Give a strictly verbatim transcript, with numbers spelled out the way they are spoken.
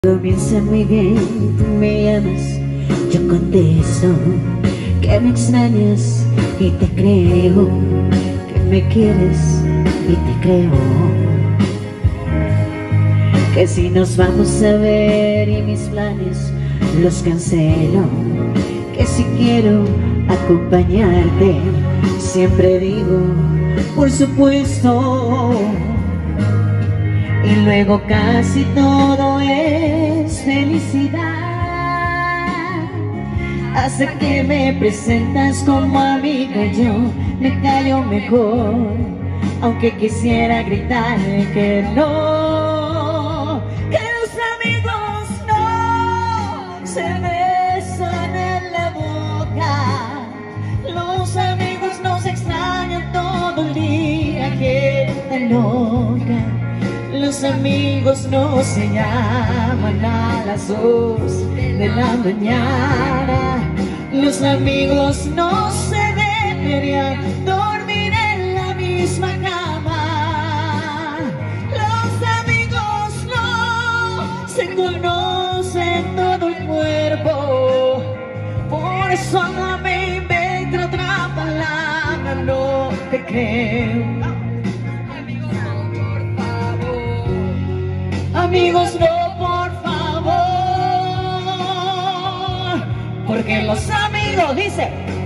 Comienza muy bien, tú me llamas, yo contesto que me extrañas y te creo, que me quieres y te creo, que si nos vamos a ver y mis planes los cancelo, que si quiero acompañarte, siempre digo, por supuesto. Y luego casi todo es felicidad, hasta que me presentas como amiga y yo me callo mejor, aunque quisiera gritar que no, que los amigos no se besan en la boca, los amigos no se extrañan todo el día, gente loca. Los amigos no se llaman a las dos de la mañana. Los amigos no se deberían dormir en la misma cama. Los amigos no se conocen todo el cuerpo. Por eso no me invento otra palabra, no te creo. Amigos, no, por favor, porque los amigos, dice,